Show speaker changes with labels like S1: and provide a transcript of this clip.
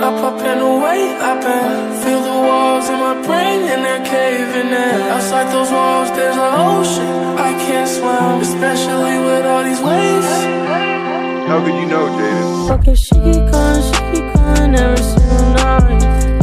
S1: Up, up and away, I've been. Feel the walls in my brain and they're caving in. Outside those walls, there's an ocean I can't swim, especially with all these waves.
S2: How could you know, Jaden?
S3: Okay, she keep calling every single night.